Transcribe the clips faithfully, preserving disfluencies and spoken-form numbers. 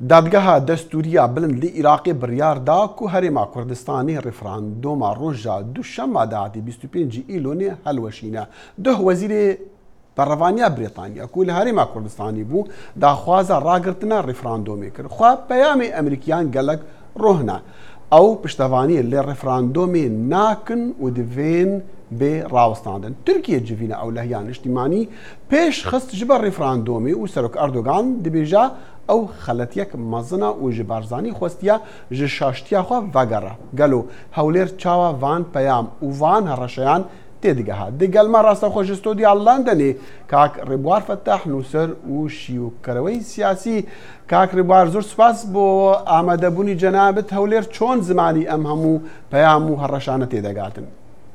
دادگاها دستوریە بلند لە عێراقی بڕیاردا و هەرێما کوردستانی ڕێفراندۆما ڕۆژە دووشەممە داهاتی بیست و پێنجی ئیلۆنێ هەلوەشینە دۆ وەزیرێ بەڕەوانیا برێتانیا کو لە هەرێما کوردستانی بوو داخوازە ڕاگرتنە ڕێفراندۆمی کرد خوا پەیامی ئەمریکیان گەلک ڕۆهنا ئەو پشتەوانی لێ ڕێفراندۆمی ناکن و دەبێن بێ ڕاوەستاندن تورکیە جڤینە ئەولەهیان نیشتیمانی پێش خست ji ber ڕێفراندۆمی و سەرۆک ئەردۆگان دەبێژە ئەو خەلەتیەک مەزنە و ji بارزانî xwestiya ji şaştiya xwe vegere gelo hewlêr çawa van peyam û van hereşeyan tê digeha di gelma rastaxwe ji stûdiya Londonê kak Rêbwar Fettah Nûser û şîwkereweyî siyasî kak Rêbwar zor spas bo amedebûnî cenabet hewlêr çon zimanî em hemû peyam û hereşane tê degatin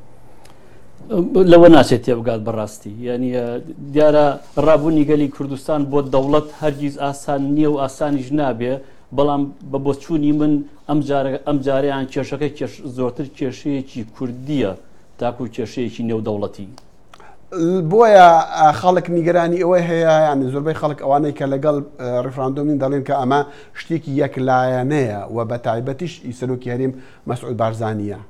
لەوە ناچێت تێبگات بەڕاستی یعنی دیارە ڕابوونی گەلی کوردستان بۆ دەوڵەت هەرگیز ئاسان نییە و ئاسانیش نابێ بەڵام بە بۆچوونی من ئەم جاریان کێشەکەی زۆرتر کێشەیەکی کوردیە تاکو کێشەیەکی نێودەوڵەتی بۆیە خەڵک نیگەرانی ئەوەی هەیە یانی زۆربەی خەڵک ئەوانەی کە لەگەڵ ڕێفراندۆمین دەڵێن کە ئەمە شتێکی یەکلایەنەیە و بە تایبەتیش ئیسەرۆکی هەرێم مەسعود بارزانیە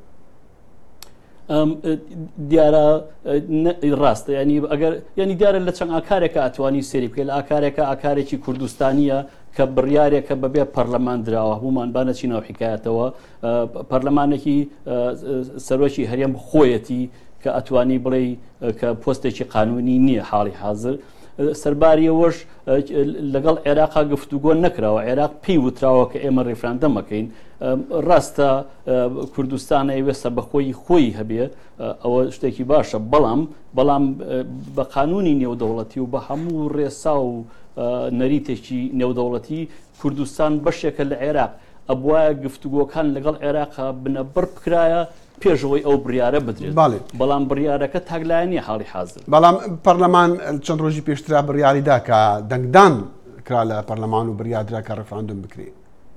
دیارە ڕاستە ینی ئەگەر ینی دیارە لە چەند ئاکارێکە ئەتوانی سێری بکەیت لە ئاکارێکە ئاکارێکی کوردستانیە کە بڕیارێکە بەبێ پەرلەمان درراوە هەمومان بانەچینەوە حکایەتەوە پەرلەمانێکی سەرۆکی هەرێم خۆیەتی کە ئەتوانی بڵێ کە پۆستێکی قانونی نییە حاڵی حاضر سەرباریەوەش لەگەڵ عێراقا گفتوگۆ نەکراوە عێراق پێی وتراوە کە ئێمە ڕێفراندەمەکەین ڕاستە کوردستانە ئەوێستا بەخۆی خۆی هەبێ ئەوە شتێکی باشە بەڵام بەڵام بە قانونی نێودەوڵەتی و بە هەموو ڕێسا و نەریتێکی نێودەوڵەتی کوردستان بەشێکە لە عێراق ئەبوایە گفتوگۆکان لەگەڵ عێراقا بنەبڕ بکرایە پێشەوەی ئەو بڕیارە بدرێت بەڵام بڕیارەکە تاگلایەنی حاڵی حاضر بەڵام پەرلەمان چەند ڕۆژی پێشترا بڕیاریدا کە دەنگدان کرا لە پەرلەمان و بڕیادرا کە ڕێفراندۆم بکرێت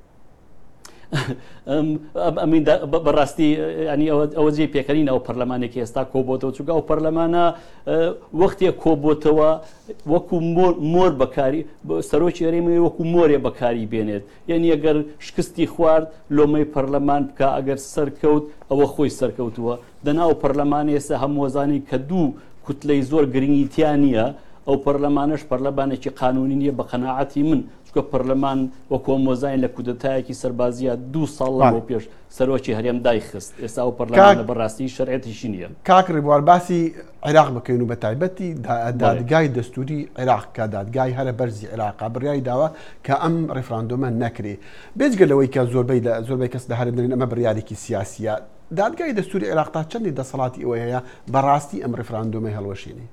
ئەمین بەڕاستی ینی ئەوە جێ پێکەنین ئەو پەرلەمانێکی ئێستا کۆبۆتەوە چووکە ئەو پەرلەمانە وەختێک کۆبۆتەوە وەکو مۆر بەکاری سەرۆکی هەرێمی وەکو مۆرێ بەکاری بێنێت یعنی ئەگەر شکستی خوارد لۆمەی پەرلەمان بکە ئەگەر سەرکەوت ئەوە خۆی سەرکەوتووە دەناو پەرلەمانی ئێستا هەمووەزانی کە دوو کوتلەی زۆر گرنگیتیان نییە ئەو پەرلەمانش پەرلەمانێکی قانونی نییە بە قەناعەتی من چکە پەرلەمان وە کۆمۆزین لە کودەتایەکی سەربازیە دوو ساڵ بۆ پێش سەرۆکی هەرێم دایخست ئێستا و پەرلەمانە بەڕاستی شەرعێتیشی نییە کاک ڕێبوار باسی عێراق بکەین و بە تایبەتی دادگای دەستوری عێراق کە دادگای هەرە بەرزی عێراقا بڕیاری داوە کە ئەم ڕێفراندۆمە نەکرێ بێجگەلەوەی کە زۆربەی لە زۆربەی کەس لە هەرێدرێن ئەمە بڕیارێکی سیاسیە دادگای دەستوری عێراقتا چەندی دەسەڵاتی ئەوە هەیە بەڕاستی ئەم ڕێفراندۆمەی هەڵوەشێنی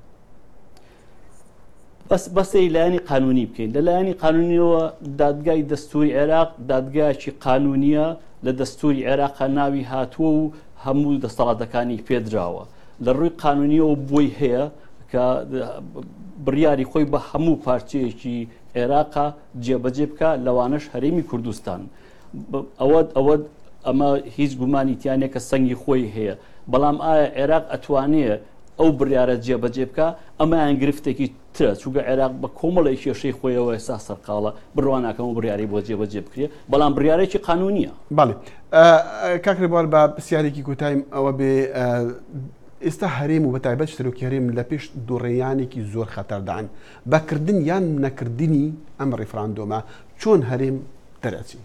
بەس بەسەی لایەنی قانونی بکەین لە لایەنی قانونیەوە دادگای دەستوری عێراق دادگایکی قانونیە لە دەستوری عێراقا ناوی هاتووە و هەموو دەسەڵاتەکانی پێدراوە لە ڕووی قانونیەوە بۆی هەیە کە بڕیاری خۆی بە هەموو پارچەیەکی عێراقا جێبەجێ بکە لەوانەش هەرێمی کوردستان ئەوە ئەوە ئەمە هیچ گومانیتیانێک کە سەنگی خۆی هەیە بەڵام ئایا عێراق ئەتوانێت ئەو بڕیارە جێبەجێ بکە ئەمایان گرفتێکی ترە چووکە عێراق بە کۆمەڵی کێشەی خۆیەوە ئێستا سەرقاڵە بڕواناکەم و بڕیاری بۆ جێبەجێ بکرێت بەڵام بڕیارێکی قانونیە بەڵێ کاک ڕێبوار بە پرسیارێکی کوتایم ئەوە بێ ئێستا هەرێم و بە تایبەت سەرۆکی هەرێم لە پێش دووڕێیانێکی زۆر خەتەردان بەکردن یان نەکردنی ئەم ڕێفراندۆمە چۆن هەرێم دەرەچی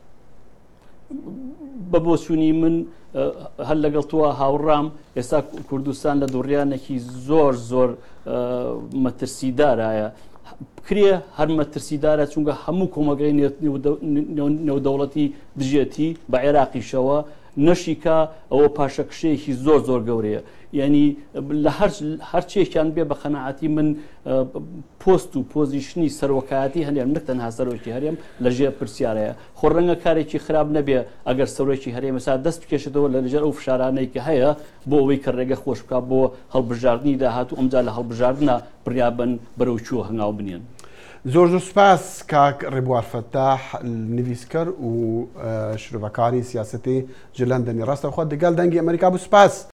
بە بۆچوونی من هەر لەگەڵ تووە هاوڕام ئێستا کوردستان لە دووڕیانێکی زۆر زۆر مەترسیدارایە بکرێ هەر مەترسیدارە چونکە هەموو کۆمەگەی نێودەوڵەتی دژێتی بە عێراقیشەوە نەشیکە ئەوە پاشەکشەیەکی زۆر زۆر گەورەیە یعنی لە هەرچێکیان بێ بە قەناعەتی من پۆست و پۆزیشنی سەرۆکایەتی هەرێم نەک تەنها سەرۆکی هەرێم لەژێر پرسیارەیە خۆ ڕەنگە کارێکی خراپ نەبێ ئەگەر سەرۆکی هەرێمەسا دەست بکێشێتەوە لە لەژێر ئەو فشارانەی کە هەیە بۆ ئەوەی کە ڕێگە خۆش بکات بۆ هەڵبژاردننی داهات و ئەمجا لە هەڵبژاردنە بڕیابن بەرەو چووە هەنگاو بنێن زۆر زۆر سپاس کاک ڕێبوار فەتاح نویسکەر و شرۆڤەکاری سیاسەتی ji Londonê ڕاستەوخۆ دەگەڵ دەنگی ئەمریکا بوو سپاس